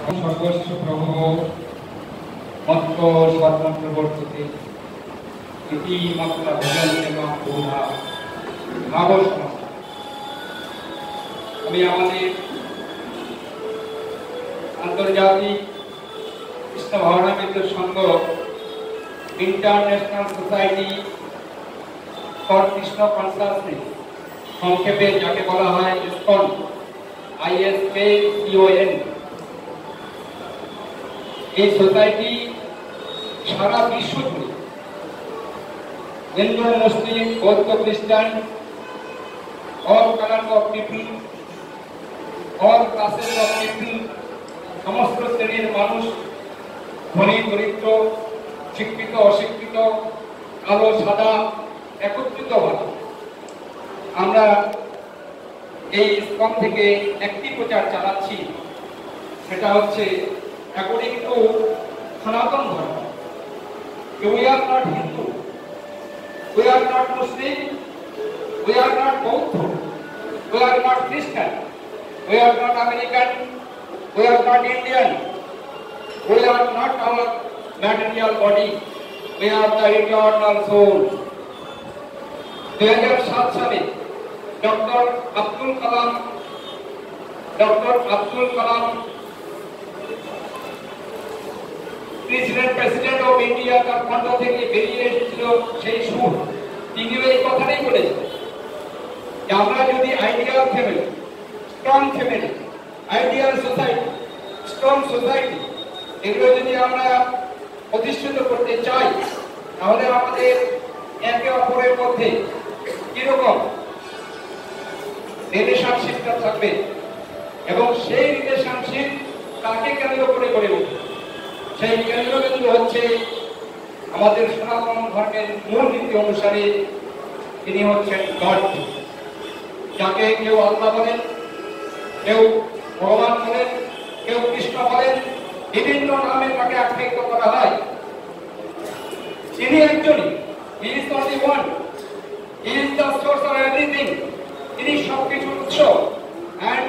সর্বস্ব প্রভু মত্ত স্বতন্ত্রবর্ততে ইতি মাত্রা ভজন্তে মা বোধা ভাব সমস্যা। আমি আমাদের আন্তর্জাতিক কৃষ্ণ ভাবনাবিদ সংঘ international society for Krishna consciousness, সংক্ষেপে যাকে বলা হয় ইসকন, ISKCON, এই সোসাইটি সারা বিশ্ব জুড়ে হিন্দু, মুসলিম, বৌদ্ধ, খ্রিস্টান, all colour of people, all classes of people, সমস্ত শ্রেণীর মানুষ, ধনী দরিদ্র, শিক্ষিত অশিক্ষিত, কালো সাদা, একত্রিত হয়। আমরা এই ইসকন থেকে একটি প্রচার চালাচ্ছি, সেটা হচ্ছে অ্যাকর্ডিং টু সনাতন ধর্ম। We are not Hindu, we are not Muslim, we are not Buddha, we are not Christian, we are not American, we are not Indian, we are not our material body, we are the eternal soul. 2007 সালে doctor Abdul Kalam president of India, তার খন্ড থেকে বেরিয়ে এসেছিল সেই সুর। তিনিও এই কথাটাই বলেছেন যে আমরা যদি ideal family, strong family, ideal society, strong society, এগুলো যদি আমরা প্রতিষ্ঠিত করতে চাই, তাহলে আমাদের একে অপরের মধ্যে কিরকম রিলেশনশিপটা থাকবে এবং সেই রিলেশনশিপ কাকে কেন্দ্র করে গড়ে উঠবে। সেই কেন্দ্রবিন্দু হচ্ছে আমাদের সনাতন ধর্মের মূল নীতি অনুসারে তিনি হচ্ছেন গড, যাকে কেউ আল্লাহ বলেন, কেউ ভগবান বলেন, কেউ কৃষ্ণ বলেন, বিভিন্ন নামে তাকে আখ্যায়িত করা হয়। তিনি একজনই, he is the only one, he is the source of everything, তিনি সবকিছুর উৎস। and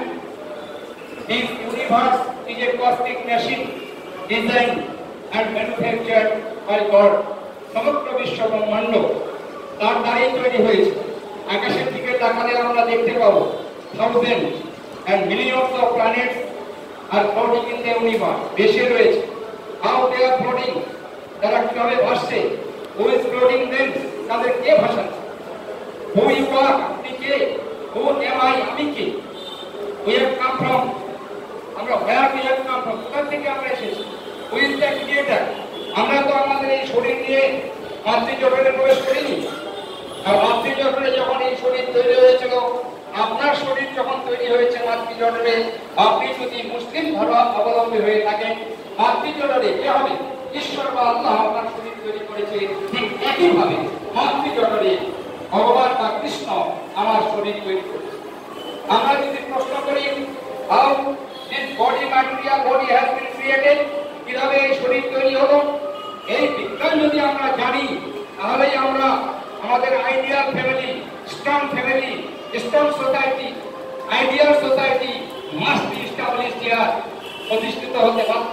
this universe is a cosmic machine designed and manufactured by God. সমগ্র বিশ্ব ব্রহ্মাণ্ড তার দ্বারাই তৈরি হয়েছে। আকাশের দিকে তাকালে আমরা দেখতে পাবো thousands and millions of planets are floating in the universe. দেশে রয়েছে, how they are floating, তারা কিভাবে ভাসছে, who is floating them, তাদের কে ভাসাচ্ছে, who you are, আপনি কে, who am I, আমি কে, we have come from, আমরা where we have come from, কোথা থেকে আমরা এসেছি, who is the creator। আমরা তো আমাদের এই শরীর নিয়ে মাতৃজঠরে প্রবেশ করিনি। আর মাতৃজঠরে যখন এই শরীর তৈরি হয়েছিল, আপনার শরীর যখন তৈরি হয়েছে মাতৃজঠরে, আপনি যদি মুসলিম ধর্ম অবলম্বী হয়ে থাকেন, মাতৃজঠরে কে হবে, ঈশ্বর বা আল্লাহ আপনার শরীর তৈরি করেছে। ঠিক একইভাবে মাতৃজঠরে ভগবান বা কৃষ্ণ আমার শরীর তৈরি করেছে। আমরা যদি প্রশ্ন করি how this body material body has been created, কিভাবে এই শরীর তৈরি হলো, এই বিজ্ঞান যদি আমরা জানি, তাহলেই আমরা আমাদের ideal family, strong family, strong society, ideal society must be established here, প্রতিষ্ঠিত হতে বাধ্য।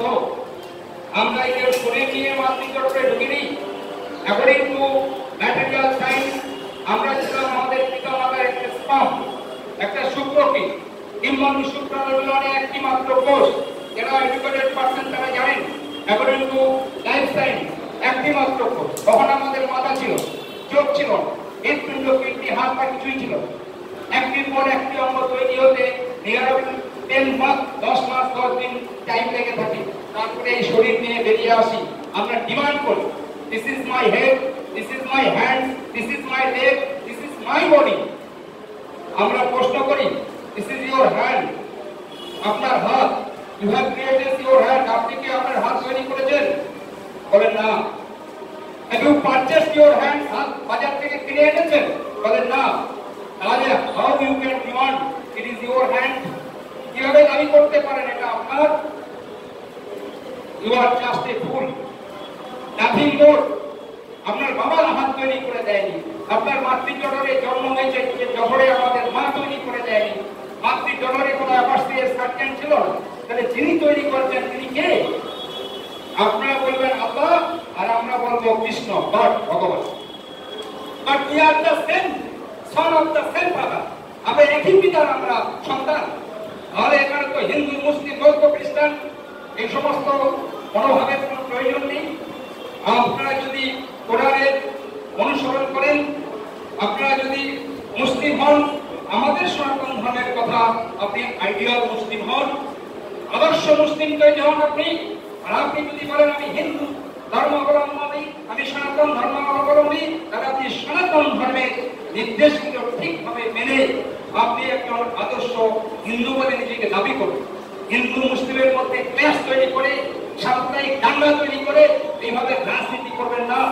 আমরা এই শরীর নিয়ে মাতৃজঠরে ঢুকিনি। অ্যাকর্ডিং টু ম্যাটেরিয়াল সায়েন্স, আমরা ছিলাম আমাদের পিতা মাতার একটা স্পার্ম, একটা শুক্রকীট। ইম্মানু শুক্রাণুগুলোনে একটি মাত্র কোষ, যারা এডুকেটেড পারসন তারা জানেন। অ্যাকর্ডিং টু লাইফ সায়েন্স, একটি মাত্র কোষ। তখন আমাদের মাথা ছিল, চোখ ছিল, হৃৎপিণ্ড, কিডনি, হাত পা কিছুই ছিল। একটির পর একটি অঙ্গ তৈরি হতে 10 মাস, 10 মাস, 10 দিন টাইম লেগে থাকে। তারপরে এই শরীর নিয়ে বেরিয়ে আসি। আমরা ডিমান্ড করি, this is my head, this is my hand, this is my leg, this is my body. আমরা প্রশ্ন করি, দিস ইজ ইউর হ্যান্ড, আপনার হাত, you have created your hand, আপনি কি আপনার হাত তৈরি করেছেন? বলেন না। Have you purchased your hand, হাত বাজার থেকে কিনে এনেছেন? বলেন না। তাহলে how you can demand it is your hand? কিভাবে দাবি করতে পারেন এটা আপনার? You R just a fool, nothing more. আপনার বাবা হাত তৈরি করে দেয়নি, আপনার মাতৃজঠরে জন্ম হয়েছে, জঠরে আমাদের মা তৈরি করে দেয়নি। মাতৃজঠরে কোনো অ্যাপার্সিয়াস সার্জেন ছিল না, তাহলে যিনি তৈরি করছেন তিনি কে? আপনারা বলবেন আল্লাহ, আর আমরা বলবো কৃষ্ণ, গড, ভগবান। But we are the same son of the same father. আমরা একই পিতার আমরা সন্তান। তাহলে এখানে তো হিন্দু, মুসলিম, বৌদ্ধ, খ্রিস্টান এই সমস্ত মনোভাবের কোনো প্রয়োজন নেই। আপনারা যদি কোরআনের অনুসরণ করেন, আপনারা যদি মুসলিম হন, আমাদের সনাতন ধর্মের কথা, আপনি আইডিয়াল মুসলিম হন, আদর্শ মুসলিম তৈরি হন আপনি। আর আপনি যদি বলেন আমি হিন্দু ধর্মাবলম্বী, আমি সনাতন ধর্মাবলম্বী, তাহলে আপনি সনাতন ধর্মের নির্দেশগুলো ঠিকভাবে মেনে আপনি একজন আদর্শ হিন্দু বলে নিজেকে দাবি করুন। হিন্দু মুসলিমের মধ্যে ক্লাস তৈরি করে, সাম্প্রদায়িক দাঙ্গা তৈরি করে এইভাবে রাজনীতি করবেন না।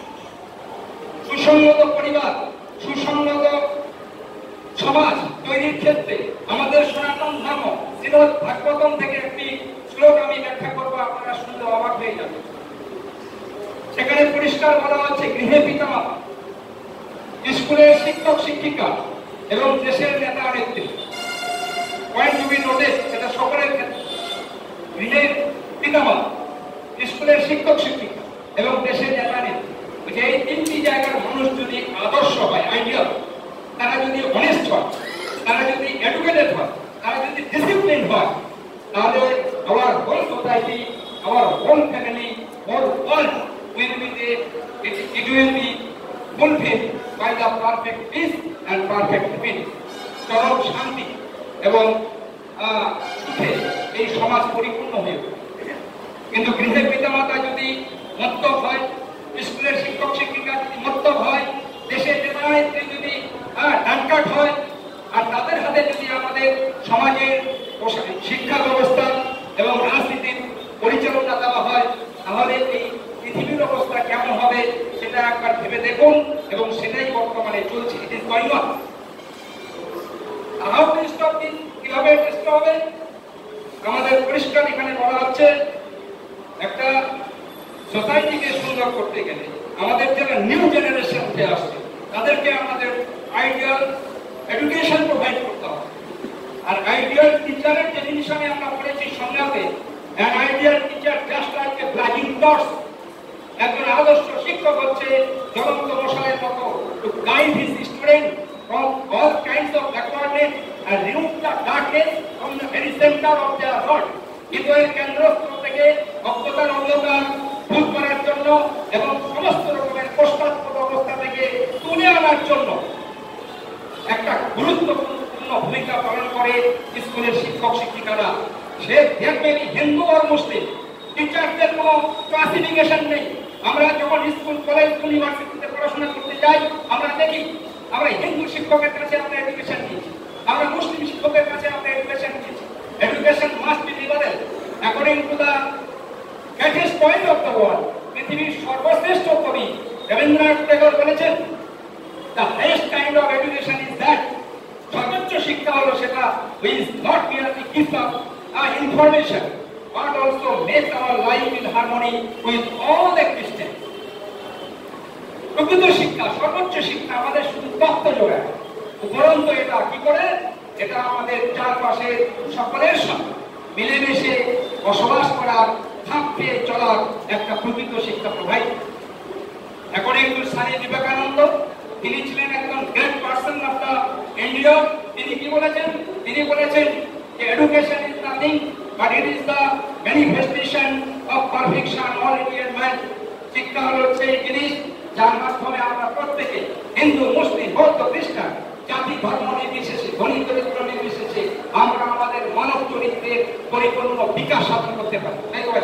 সুসংগত পরিবার, সুসংগত সমাজ তৈরির ক্ষেত্রে আমাদের সনাতন ধর্ম, শ্রীমদ্ ভাগবতম থেকে একটি শ্লোক আমি ব্যাখ্যা করবো, আপনারা শুনলে অবাক হয়ে যাবে। সেখানে পরিষ্কার বলা হচ্ছে, গৃহে পিতামাতা, স্কুলের শিক্ষক শিক্ষিকা এবং দেশের নেতা নেত্রী। পয়েন্ট টু বি নোটেড, এটা সকলের ক্ষেত্রে। গৃহের পিতামাতা, স্কুলের শিক্ষক শিক্ষিকা এবং দেশের নেতা নেত্রী, এই তিনটি জায়গার মানুষ যদি আদর্শ হয়, আইডিয়াল, তারা যদি অনেস্ট হয়, তারা যদি এডুকেটেড হয়, তারা যদি ডিসিপ্লিন হয়, তাহলে our whole society, our whole family, whole world will be it will be fulfilled by the perfect peace and perfect peace. চরম শান্তি এবং সুখে এই সমাজ পরিপূর্ণ হয়ে উঠবে। কিন্তু গৃহের পিতামাতা যদি মত্তব হয়, স্কুলের শিক্ষক শিক্ষিকা যদি মত্তব হয়, দেশের নেতা নেত্রী যদি ডানকাট হয়, আর তাদের হাতে যদি আমাদের সমাজের শিক্ষা ব্যবস্থা এবং রাজনীতির পরিচালনা দেওয়া হয়, তাহলে এই পৃথিবীর অবস্থা কেমন হবে সেটা একবার ভেবে দেখুন। এবং সেটাই বর্তমানে চলছে। It is going on. How to stop this? কিভাবে টেস্ট হবে? আমাদের পরিষ্কার এখানে বলা হচ্ছে, একটা সোসাইটিকে সুন্দর করতে গেলে আমাদের যারা নিউ জেনারেশন উঠে আসছে, তাদেরকে আমাদের আইডিয়াল এডুকেশন প্রোভাইড করতে হবে। আর আইডিয়াল টিচারের ডেফিনিশনে আমরা পড়েছি সংজ্ঞাতে, an ideal teacher just like a blazing torch. একজন আদর্শ শিক্ষক হচ্ছে জ্বলন্ত মশালের মতো, to guide his student from all kinds of backwardness and remove the darkness from the very center of their heart. হৃদয়ের কেন্দ্রস্থল থেকে অজ্ঞতার অন্ধকার দূর করার জন্য এবং সমস্ত রকমের পশ্চাৎপদ অবস্থা থেকে তুলে আনার জন্য একটা গুরুত্বপূর্ণ ভূমিকা পালন করে স্কুলের শিক্ষক শিক্ষিকারা। সে দেখবেন হিন্দু আর মুসলিম, টিচারদের কোনো ক্লাসিফিকেশন নেই। আমরা যখন স্কুল, কলেজ, ইউনিভার্সিটিতে পড়াশোনা করতে যাই, আমরা দেখি আমরা হিন্দু শিক্ষকের কাছে আমরা এডুকেশন নিয়েছি, আমরা মুসলিম শিক্ষকের কাছে আমরা এডুকেশন নিয়েছি। Education must be liberal according to the greatest point of the world. পৃথিবীর সর্বশ্রেষ্ঠ কবি রবীন্দ্রনাথ ট্যাগর বলেছেন, the highest kind of education is that, সর্বোচ্চ শিক্ষা হলো সেটা which not merely gives us information but also makes our life in harmony with all existence. প্রকৃত শিক্ষা, সর্বোচ্চ শিক্ষা আমাদের শুধু তথ্য যোগায়, উপরন্তু এটা কি করে? এটা আমাদের চারপাশে সকলের সঙ্গে মিলেমিশে বসবাস করার, থাকতে চলার একটা প্রকৃত শিক্ষা provide. According to Swami Vivekananda, তিনি ছিলেন একজন great person of the India. তিনি কি বলেছেন? তিনি বলেছেন যে education is nothing but it is the manifestation of perfection all Indian man. শিক্ষা হলো সেই জিনিস যার মাধ্যমে আমরা প্রত্যেকে, হিন্দু, মুসলিম, বৌদ্ধ, খ্রিস্টান, জাতি ধর্ম নির্বিশেষে, ধনী দরিদ্র নির্বিশেষে আমরা আমাদের মানব চরিত্রের পরিপূর্ণ বিকাশ সাধন করতে পারি। তাই তো?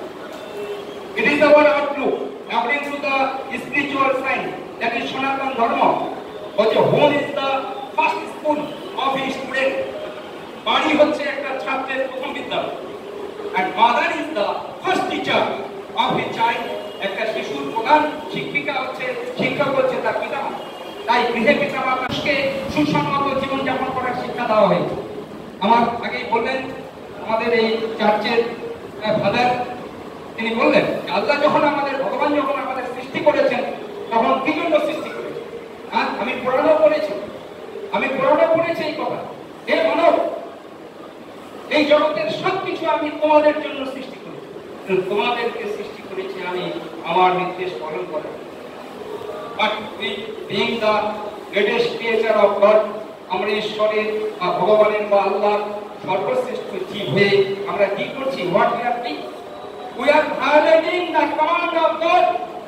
It is our outlook according to the spiritual science, that is Sanatan Dharma. হচ্ছে home is the first school of a student. বাড়ি হচ্ছে একটা ছাত্রের প্রথম বিদ্যালয়। and mother is the first teacher of a child. একটা শিশুর প্রধান শিক্ষিকা হচ্ছে, শিক্ষক হচ্ছে তার পিতামাতা। তাই গৃহে পিতামাতাকে সুসংগত জীবনযাপন করার শিক্ষা দেওয়া হয়েছে। আমার আগেই বললেন আমাদের এই চার্চের ফাদার, তিনি বললেন আল্লাহ যখন আমাদের, ভগবান যখন আমাদের সৃষ্টি করেছেন, তখন কি জন্য সৃষ্টি করেছেন? আমি পুরাণও পড়েছি এই কথা। হে মানব, এই জগতের সবকিছু আমি তোমাদের জন্য সৃষ্টি করেছি, তোমাদেরকে সৃষ্টি করেছি আমি আমার নির্দেশ পালন করার। But we being the greatest creator of God, আমরা ঈশ্বরের বা ভগবানের বা আল্লাহর সর্বশ্রেষ্ঠ জীব হয়ে আমরা কি করছি? What we are doing? We are violating the command of God.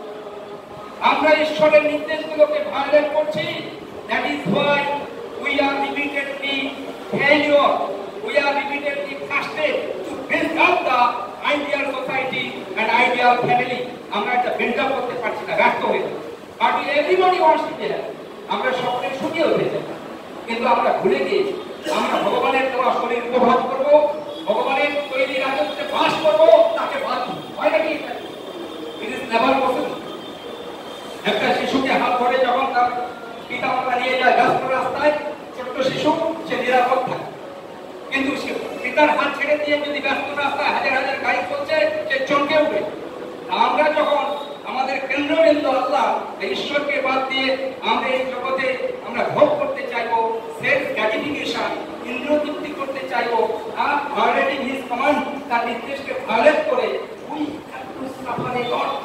আমরা ঈশ্বরের নির্দেশগুলোকে ভায়োলেট করছি। That is why we are repeatedly failure. We are repeatedly frustrated to build up the ideal society and ideal family. আমরা এটা build up করতে পারছি না, ব্যর্থ হয়ে যাচ্ছি। But everybody wants to be happy. আমরা সকলে সুখী হতে চাই, কিন্তু আমরা ভুলে গিয়েছি আমরা ভগবানের দেওয়া শরীর উপভোগ করব, ভগবানের তৈরি রাজত্বে বাস করব, তাকে বাদ দিব। হয় নাকি? It is never possible. একটা শিশুকে হাত ধরে যখন তার পিতা মাতা নিয়ে যায় ব্যস্ত রাস্তায়, ছোট্ট শিশু সে নিরাপদ থাকে, কিন্তু পিতার হাত ছেড়ে দিয়ে যদি ব্যস্ত রাস্তায় হাজার হাজার গাড়ি চলছে সে চমকে উঠবে। আমরা যখন আমাদের কেন্দ্রবিন্দু আল্লাহ ঈশ্বরকে বাদ দিয়ে আমরা এই জগতে আমরা ভোগ করতে চাইবো, সেলফ গ্র্যাটিফিকেশন, ইন্দ্রিয়তৃপ্তি করতে চাইবো, ভায়োলেটিং হিজ কমান্ড, তার নির্দেশকে ভায়োলেট করে we have to suffer a lot.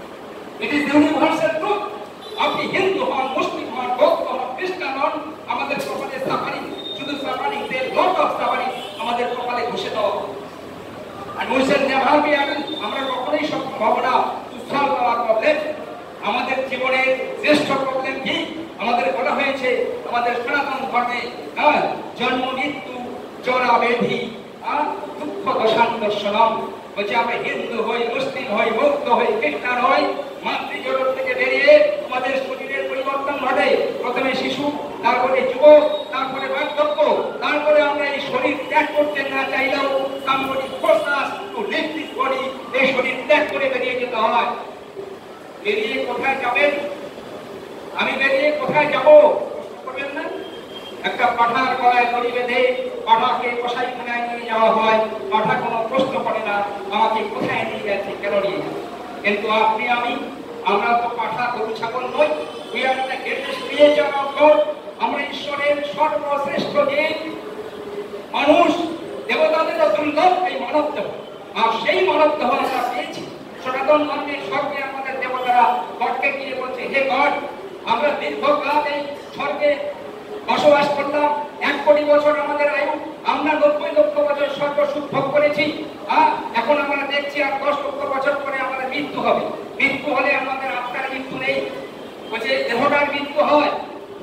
It is universal truth. আপনি হিন্দু হন, মুসলিম হন, বৌদ্ধ হন, খ্রিস্টান হন, আমাদের কপালে সাফারিং, শুধু সাফারিং, লট অফ সাফারিং আমাদের কপালে ঘষে দেওয়া। And we shall never be able, আমরা কখনোই সক্ষম হব না to solve our problem. আমাদের জীবনের শ্রেষ্ঠ প্রবলেম কি? আমাদের বলা হয়েছে আমাদের সনাতন ধর্মে জন্ম মৃত্যু জরা ব্যাধি দুঃখ দশান্তর্ষণম। বলছে আমরা হিন্দু হই, মুসলিম হই, বৌদ্ধ হই, খ্রিস্টান হই, মাতৃজগৎ থেকে বেরিয়ে আমাদের শরীরের পরিবর্তন ঘটে। প্রথমে শিশু, তারপরে যুবক, তারপরে বার্ধক্য, তারপরে আমরা এই শরীর ত্যাগ করতে না চাইলেও somebody force us to leave this body, এই শরীর ত্যাগ করে বেরিয়ে যেতে হয়। বেরিয়ে কোথায় যাবেন? আমি বেরিয়ে কোথায় যাব? করবেন না? একটা পাঠার গলায় দড়ি বেঁধে পাঠাকে কসাইখানায় নিয়ে যাওয়া হয়, পাঠা কোনো প্রশ্ন করে না আমাকে কোথায় নিয়ে যাচ্ছে, কেন নিয়ে যাচ্ছে। কিন্তু আপনি আমি, আমরা তো পাঠা গরু ছাগল নই। We are the greatest creature of God. আমরা ঈশ্বরের সর্বশ্রেষ্ঠ জীব। মানুষ দেবতাদেরও দুর্লভ এই মানব দেহ, আর সেই মানব দেহ আমরা পেয়েছি। সনাতন ধর্মের স্বর্গে আমাদের দেবতারা গডকে গিয়ে বলছে, হে গড, আমরা দীর্ঘকাল এই স্বর্গে বসবাস করলাম, 1 কোটি বছর আমাদের আয়ু, আমরা 90 লক্ষ বছর স্বর্গ সুখ ভোগ করেছি। এখন আমরা দেখছি আর 10 লক্ষ বছর পরে আমাদের মৃত্যু হবে। মৃত্যু হলে আমাদের আত্মার মৃত্যু নেই, বলছে দেহটার মৃত্যু হয়,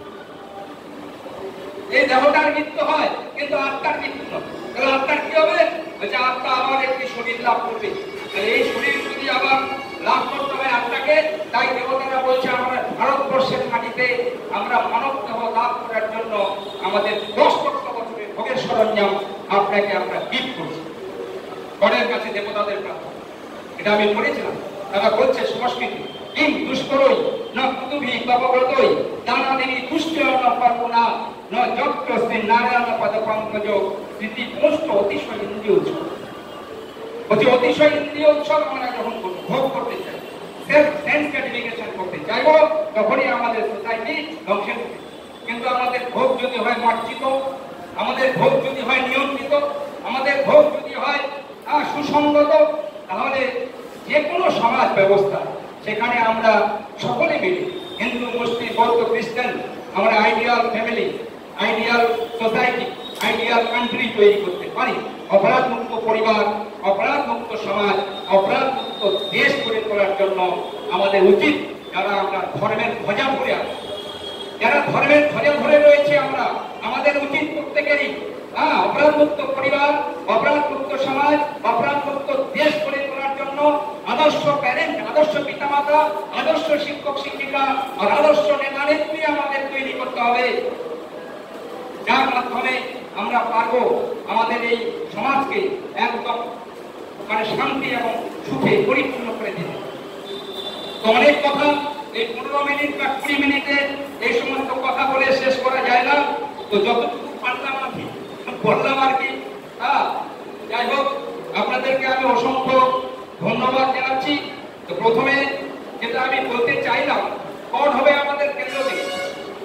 এই দেহটার মৃত্যু হয়, কিন্তু আত্মার মৃত্যু নয়। তাহলে আত্মার কি হবে? বলছে আত্মা আবার একটি শরীর লাভ করবে। এই শরীর যদি আবার লাভ করতে হয় আত্মাকে, তাই দেবতারা বলছে আমরা ভারতবর্ষের মাটিতে আমরা মানব দেহ লাভ করার জন্য আমাদের 10 লক্ষ বছরের ভোগের সরঞ্জাম আপনাকে আমরা গিফট করছি গডের কাছে, দেবতাদের কাছে। এটা আমি পড়েছিলাম। তারা বলছে সংস্কৃতি কিং দুষ্করই না কুতুভি তপব্রতই দানা দেবী তুষ্ট না পারবো না যত্র শ্রী নারায়ণ পদ পঙ্কজ স্মৃতি পুষ্ট অতিশয় ইন্দ্রিয় উৎসব। বলছে অতিশয় ইন্দ্রিয় উৎসব আমরা যখন ভোগ করতে চাই, সেলফ সেন্স গ্র্যাটিফিকেশন করতে চাইবো, তখনই আমাদের সোসাইটি ধ্বংসের হবে। কিন্তু আমাদের ভোগ যদি হয় মার্জিত, আমাদের ভোগ যদি হয় নিয়ন্ত্রিত, আমাদের ভোগ যদি হয় সুসংগত, তাহলে যে কোনো সমাজ ব্যবস্থা সেখানে আমরা সকলে মিলে হিন্দু, মুসলিম, বৌদ্ধ, খ্রিস্টান, আমরা ideal family, ideal society, ideal country তৈরি করতে পারি। অপরাধ মুক্ত পরিবার, অপরাধ মুক্ত সমাজ, অপরাধ মুক্ত দেশ গড়ে তোলার জন্য আমাদের উচিত, যারা আমরা ধর্মের ধ্বজা ধরে আছি, যারা ধর্মের ধ্বজা ধরে রয়েছে, আমরা আমাদের উচিত প্রত্যেকেরই অপরাধ মুক্ত পরিবার, অপরাধ মুক্ত সমাজ, অপরাধ মুক্ত দেশ গড়ে তোলার জন্য আদর্শ প্যারেন্ট, আদর্শ পিতামাতা, আদর্শ শিক্ষক শিক্ষিকা আর আদর্শ নেতা নেত্রী আমাদের তৈরি করতে হবে, যার মাধ্যমে আমরা পারবো আমাদের এই সমাজকে একদম শান্তি এবং সুখে পরিপূর্ণ করে দিতে। তো অনেক কথা এই 15 মিনিট বা 20 মিনিটে এই সমস্ত কথা বলে শেষ করা যায় না। তো যতটুকু পারলাম আমি বললাম আর কি। যাই হোক, আপনাদেরকে আমি অসংখ্য ধন্যবাদ জানাচ্ছি। তো প্রথমে যেটা আমি বলতে চাইলাম, গড হবে আমাদের কেন্দ্রবিন্দু।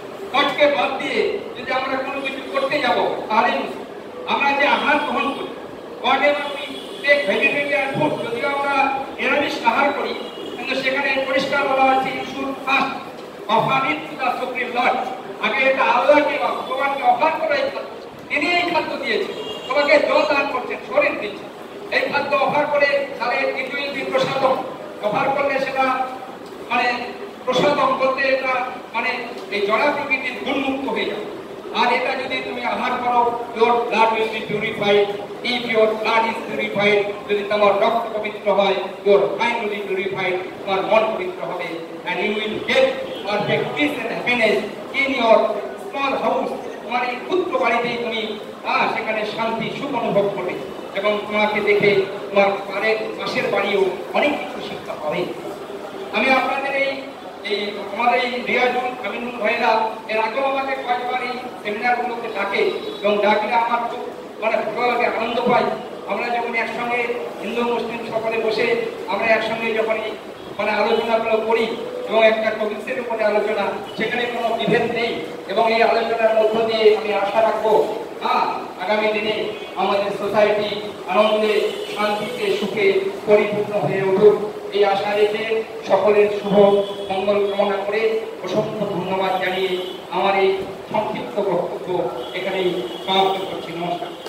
গডকে বাদ দিয়ে যদি আমরা কোনো কিছু করতে যাব, তাহলে আমরা যে আহার গ্রহণ করি, whatever we take vegetarian food, যদিও আমরা নিরামিষ আহার করি, কিন্তু সেখানে পরিষ্কার বলা আছে you should first offer it to the Supreme Lord. আগে এটা আল্লাহকে বা ভগবানকে অফার করে তিনি এই খাদ্য দিয়েছেন, তোমাকে জল দান করছেন, শরীর দিচ্ছেন, এই খাদ্য অফার করে তাহলে it will be prasadam. Offer করলে সেটা মানে প্রসাদম বলতে এটা মানে এই জড়া প্রকৃতির গুণমুক্ত হয়ে যাবে। আর এটা যদি তুমি আহার করো, your blood will be purified. If your blood is purified, যদি তোমার রক্ত পবিত্র হয়, your mind will be purified, তোমার মন পবিত্র হবে, and you will get perfect peace and happiness in your small house. তোমার এই ক্ষুদ্র বাড়িতেই তুমি সেখানে শান্তি সুখ অনুভব করবে, এবং তোমাকে দেখে তোমার পাশের বাড়িও অনেক কিছু শিক্ষা হবে। আমি আপনাদের এই আমাদের এই রিয়াজুল আমিনুল ভাইরা এর আগেও আমাকে কয়েকবার এই সেমিনারগুলোতে ডাকে, এবং ডাকলে আমার খুব মানে ভালো লাগে, আনন্দ পাই। আমরা যখন একসঙ্গে হিন্দু মুসলিম সকলে বসে আমরা একসঙ্গে যখন মানে আলোচনাগুলো করি, এবং একটা টপিক্সের উপরে আলোচনা, সেখানে কোনো বিভেদ নেই, এবং এই আলোচনার মধ্য দিয়ে আমি আশা রাখবো আগামী দিনে আমাদের সোসাইটি আনন্দে শান্তিতে সুখে পরিপূর্ণ হয়ে উঠুক, এই আশা রেখে সকলের শুভ মঙ্গল কামনা করে অসংখ্য ধন্যবাদ জানিয়ে আমার এই সংক্ষিপ্ত বক্তব্য এখানেই সমাপ্ত করছি। নমস্কার।